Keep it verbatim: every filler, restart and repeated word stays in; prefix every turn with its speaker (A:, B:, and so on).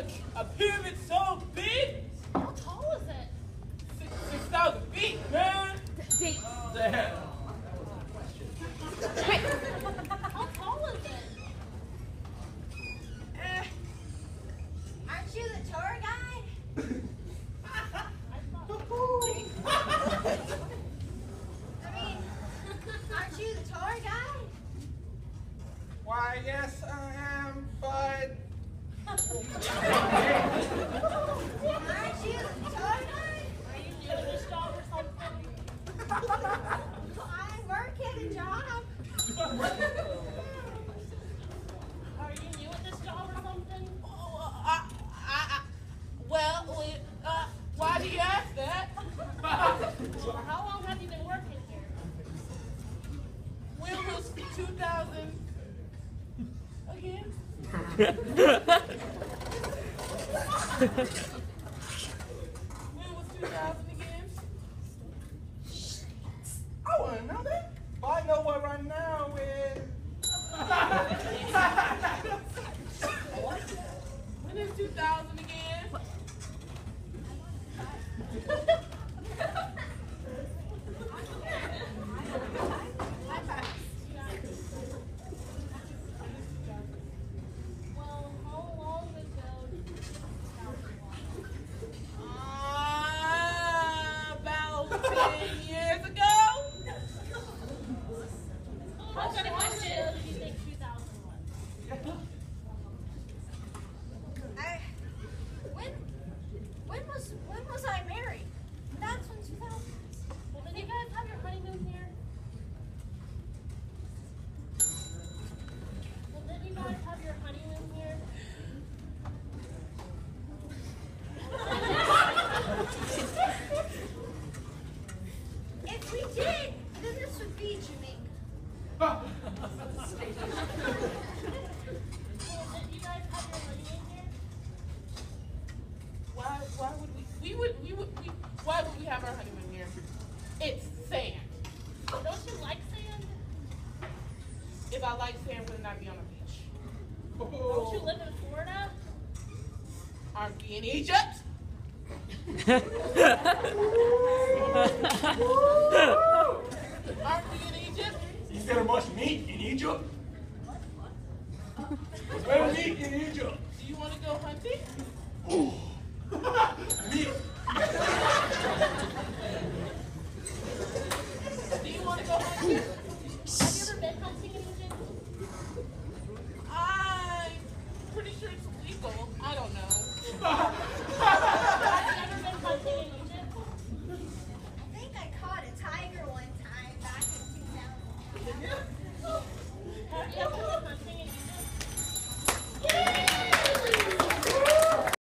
A: a pyramid so big?
B: How tall is it?
A: Six six thousand feet, man.
B: Date.
A: Damn.
B: Wait. How tall is it?
C: Uh, aren't you the tour guide? I mean, aren't you the tour guide?
A: Why, yes, I am, but...
C: Aren't you the tour guide?
B: Are you new to this job or something?
C: I work at a job.
B: Are you new at this job or something?
A: Oh, I, I, I, well, we, uh, why do you ask that?
B: Well, how long have you been working here?
A: When was two thousand again? When was two thousand again? I want to know that. But I know what right now is. When is two thousand again?
B: Well, how long ago did you
A: Uh, about ten years ago.
B: What kind of question do you think two thousand was?
C: I, when, when was, when was I married? That's when two thousand.
B: Well, did you guys have your honeymoon here? Well, did you guys have your honeymoon here?
C: If we did, then this would be Jamaica.
B: Well, did you guys have your honeymoon here?
A: Why? Why would we? We would. We would. We, why would we have our honeymoon here? It's sand.
B: Don't you like sand?
A: If I like sand, would not be on a beach?
B: Don't you live in Florida?
A: Aren't we in Egypt? Aren't we in Egypt?
D: Is there much meat in Egypt? Where meat in Egypt?
A: Do you want to go hunting?
D: Meat.
A: Do you want to go hunting?
B: Have you ever been hunting in Egypt?
A: I'm pretty sure it's illegal. I don't know.